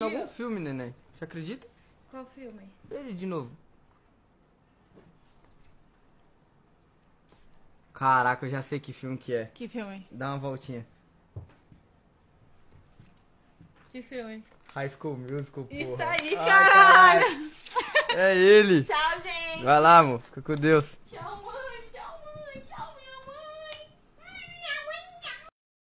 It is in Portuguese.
Algum filme, neném. Você acredita? Qual filme? Ele de novo. Caraca, eu já sei que filme que é. Que filme? Dá uma voltinha. Que filme? High School Musical, porra. Isso aí, Ai, caralho! É ele. Tchau, gente! Vai lá, amor. Fica com Deus. Tchau, amor.